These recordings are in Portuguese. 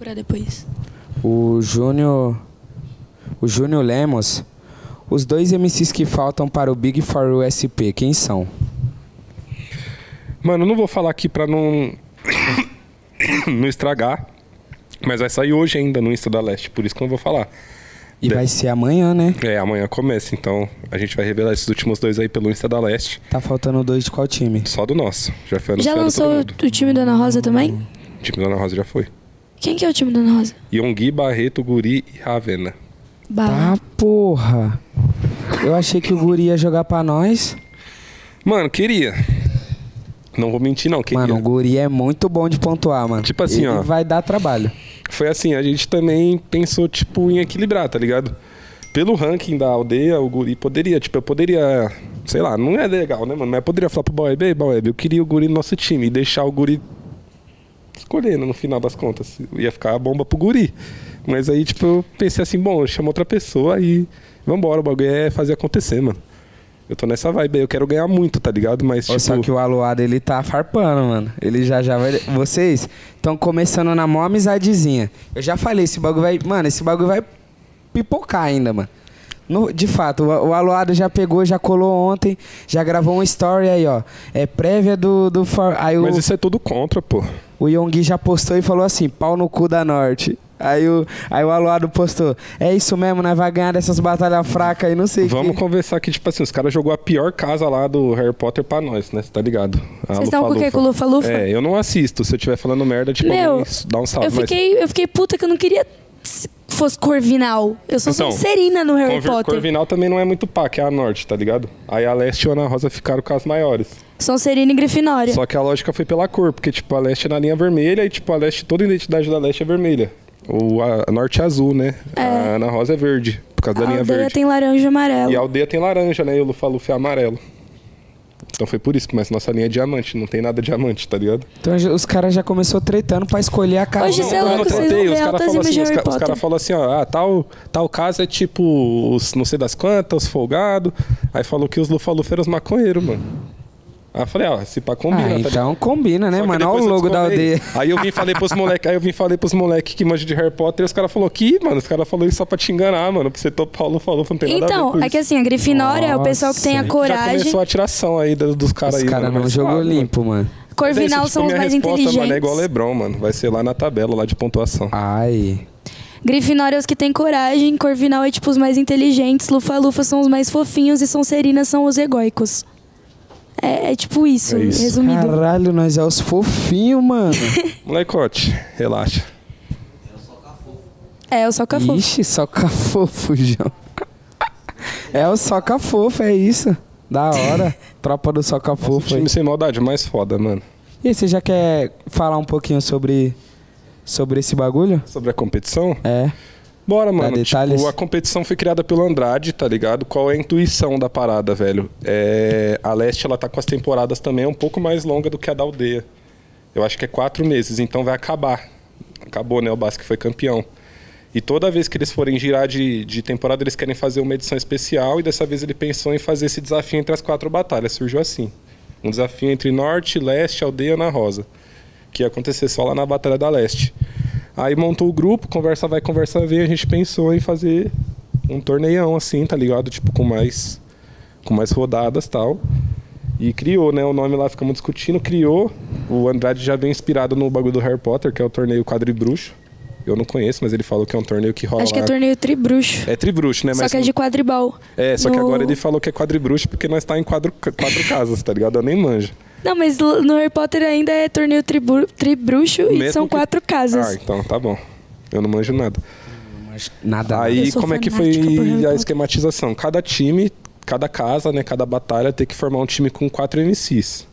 procurar depois. O Júnior Lemos. Os dois MCs que faltam para o Big For USP, quem são? Mano, eu não vou falar aqui pra não não estragar, mas vai sair hoje ainda no Insta da Leste, por isso que eu não vou falar. E vai ser amanhã, né? É, amanhã começa, então a gente vai revelar esses últimos dois aí pelo Insta da Leste. Tá faltando 2 de qual time? Só do nosso. Já foi Já anunciado lançou todo mundo. o time da Ana Rosa também? O time da Ana Rosa já foi. Quem que é o time da Ana Rosa? Yongui, Barreto, Guri e Ravena. Bala. Tá, porra. Eu achei que o Guri ia jogar pra nós. Mano, queria. Não vou mentir não, queria. Mano, o Guri é muito bom de pontuar, mano. Tipo assim, Ele ó. vai dar trabalho. Foi assim, a gente também pensou, tipo, em equilibrar, tá ligado? Pelo ranking da aldeia, o Guri poderia, tipo, eu poderia, sei lá, não é legal, né, mano? Mas eu poderia falar pro Baueb, ei, Baueb, eu queria o Guri no nosso time e deixar o Guri escolhendo no final das contas. Ia ficar a bomba pro Guri. Mas aí, tipo, eu pensei assim, bom, eu chamo outra pessoa e vambora, o bagulho é fazer acontecer, mano. Eu tô nessa vibe aí, eu quero ganhar muito, tá ligado? Mas, tipo... Só que o Aluado, ele tá farpando, mano. Ele já vai... Vocês estão começando na maior amizadezinha. Eu já falei, esse bagulho vai... Mano, esse bagulho vai pipocar ainda, mano. De fato, o Aluado já pegou, já colou ontem, já gravou um story aí, ó. É prévia do aí Mas isso é tudo contra, pô. O Yongui já postou e falou assim, pau no cu da Norte. Aí o Aluado postou, é isso mesmo, né? Vai ganhar dessas batalhas fracas aí, não sei o que. Vamos conversar aqui, tipo assim, os caras jogou a pior casa lá do Harry Potter pra nós, né? Você tá ligado? Vocês estão com o quê? Com o Lufa-Lufa? É, eu não assisto. Se eu estiver falando merda, tipo, Meu, dá um salve. eu fiquei puta que eu não queria que fosse Corvinal. Eu sou Então, Sonserina no Harry Potter. Corvinal também não é muito pá, que é a Norte, tá ligado? Aí a Leste e a Ana Rosa ficaram com as maiores. Sonserina e Grifinória. Só que a lógica foi pela cor, porque, tipo, a Leste é na linha vermelha e, tipo, a Leste, toda a identidade da Leste é vermelha. A Norte é azul, né? É. A Ana Rosa é verde, por causa da linha A aldeia verde. tem laranja e amarelo. E a aldeia tem laranja, né? E o Lufa-Lufa é amarelo. Então foi por isso, mas nossa linha é diamante, não tem nada diamante, tá ligado? Então os caras já começou tretando pra escolher a casa. Hoje você é louco, vocês vão ver altas imagens de Harry Os Potter. caras falam assim, ó, tal casa é tipo os não sei das quantas, os folgados. Aí falou que os Lufa-Lufa eram os maconheiros, mano. Aí eu falei, ó, se pá combina, tá ligado? Então combina, né, Só que mano? Olha o depois eu logo da descolei. aldeia. Aí eu vim e falei pros moleque que manjam de Harry Potter e os caras falaram que, mano, os caras falaram isso só pra te enganar, mano. Pra você topar o Lufa-Lufa, não tem nada a ver Então, com é isso. que assim, a Grifinória é o pessoal que tem a Nossa, Já coragem. começou a tiração aí dos caras aí, Os caras mano. não Mas jogou suave, limpo, mano. Corvinal Mas é, são os minha mais resposta, inteligentes. mano, é igual Lebron, mano. Vai ser lá na tabela lá de pontuação. Ai. Grifinória é os que têm coragem, Corvinal é tipo os mais inteligentes, Lufa-Lufa são os mais fofinhos e Sonserina são os egóicos. É tipo isso, É isso. resumido. Caralho, nós é os fofinhos, mano. Molecote, relaxa. É, o Soca Fofo. Ixi, soca fofo, João. É o soca fofo, é isso. Da hora. Tropa do soca fofo aí. Time sem maldade, mais foda, mano. E aí, você já quer falar um pouquinho sobre esse bagulho? Sobre a competição? É. Bora, mano. detalhes. Tipo, a competição foi criada pelo Andrade, tá ligado? Qual é a intuição da parada, velho? A Leste, ela tá com as temporadas também um pouco mais longa do que a da aldeia. Eu acho que é 4 meses, então vai acabar. Acabou, né? O Basque foi campeão. E toda vez que eles forem girar de temporada, eles querem fazer uma edição especial. E dessa vez ele pensou em fazer esse desafio entre as 4 batalhas. Surgiu assim. Um desafio entre Norte, Leste, Aldeia e Ana Rosa. Que ia acontecer só lá na Batalha da Leste. Aí montou o grupo, conversa vai, conversa vem. A gente pensou em fazer um torneião assim, tá ligado? Tipo, com mais rodadas e tal. E criou, né? O nome lá ficamos discutindo, criou. O Andrade já veio inspirado no bagulho do Harry Potter, que é o torneio Quadribruxo. Eu não conheço, mas ele falou que é um torneio que rola Acho que é lá. torneio tribruxo. É tribruxo, né? Só Mas que é de quadribol. É, só que agora ele falou que é quadribruxo porque nós tá em quatro casas, tá ligado? Eu nem manjo. Não, mas no Harry Potter ainda é torneio tribruxo e Mesmo são que- 4 casas. Ah, então tá bom. Eu não manjo nada. Nada. Eu Aí sou como é que fanática por Harry foi a Potter. esquematização? Cada time, cada casa, né, cada batalha tem que formar um time com 4 MCs.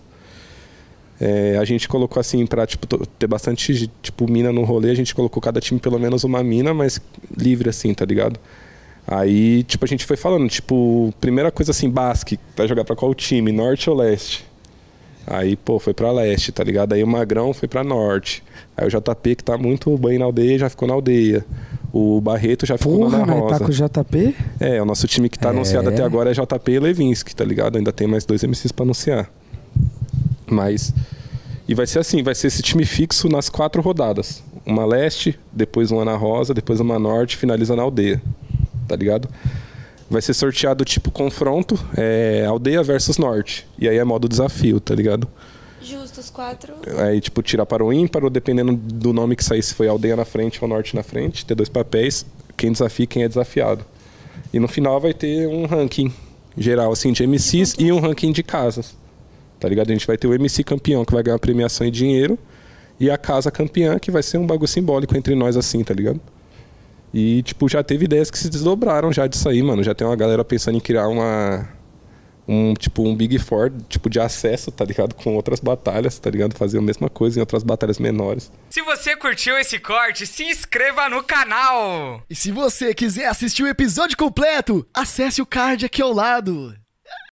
A gente colocou assim pra tipo, ter bastante tipo, mina no rolê, a gente colocou cada time pelo menos uma mina, mas livre assim, tá ligado? Aí, tipo, a gente foi falando, tipo, primeira coisa assim, Basque, vai jogar pra qual time? Norte ou Leste? Aí, pô, foi pra Leste, tá ligado? Aí o Magrão foi pra Norte. Aí o JP, que tá muito bem na aldeia, já ficou na aldeia. O Barreto já ficou Porra, na mas Rosa. tá com o JP? O nosso time que tá anunciado até agora é JP e Levinsky, tá ligado? Ainda tem mais 2 MCs pra anunciar. Mas... E vai ser assim, vai ser esse time fixo nas 4 rodadas. uma leste, depois uma na rosa, depois uma norte, finaliza na aldeia, tá ligado? Vai ser sorteado tipo confronto, aldeia versus norte. E aí é modo desafio, tá ligado? Justo, os 4. Aí, tipo, tirar para o ímpar, ou dependendo do nome que sair, se foi aldeia na frente ou norte na frente, ter 2 papéis, quem desafia e quem é desafiado. E no final vai ter um ranking geral, assim, de MCs e um ranking de casas, tá ligado? A gente vai ter o MC campeão, que vai ganhar premiação e dinheiro, e a casa campeã, que vai ser um bagulho simbólico entre nós, assim, tá ligado? E, tipo, já teve ideias que se desdobraram já disso aí, mano. Já tem uma galera pensando em criar um Big Four, tipo, de acesso, tá ligado? Com outras batalhas, tá ligado? Fazer a mesma coisa em outras batalhas menores. Se você curtiu esse corte, se inscreva no canal! E se você quiser assistir o episódio completo, acesse o card aqui ao lado.